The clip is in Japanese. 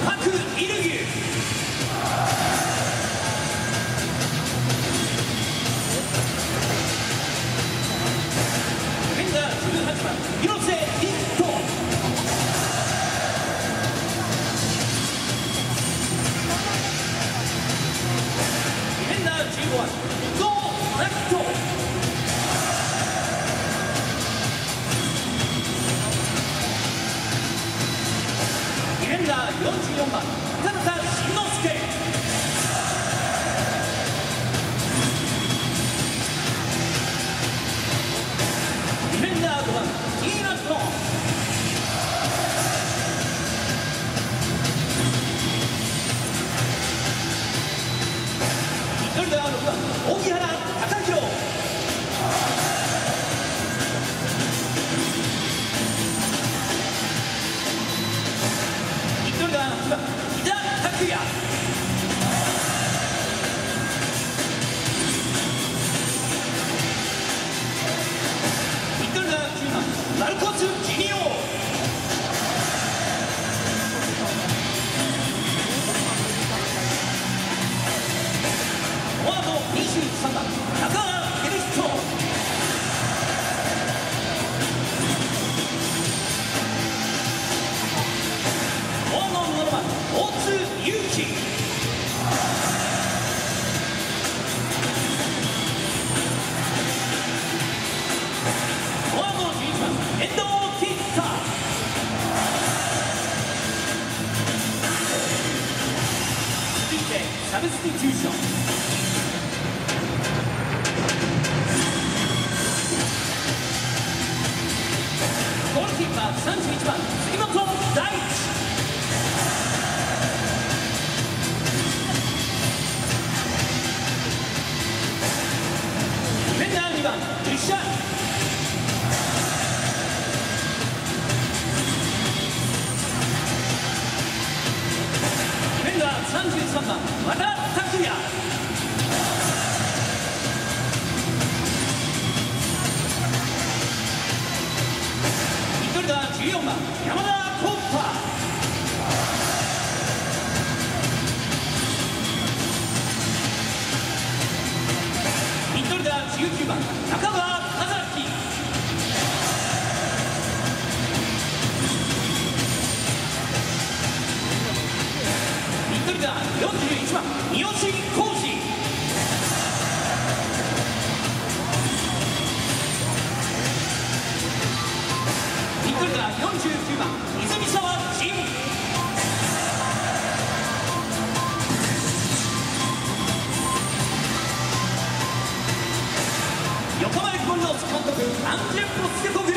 白イルギュ。ディフェンダー18番広瀬リット。ディフェンダー15番ゾーラット。ディフェンダー44番田中慎之介。ディフェンダー5番ティーナトン。ミッドフィルダー6番荻原貴弘。ミッドフィルダー8番木田拓也。ミッドフィルダー9番マルコス・ジニオ。フォワード23番高原エルヒト。フォワード7番大津祐樹。フォワード11番遠藤圭太。続いてサブスティテューション。ゴールキーパー31番杉本大地。ディフェンダー2番ルシャン。ディフェンダー33番和田拓也。ミッドフィルダー14番山田コッパ。ミッドフィルダー19番中川和樹。ミッドフィルダー41番三好康二。ミッドフィルダー49番泉沢仁。横浜エクボルノス監督アンジェ・ポステコグル。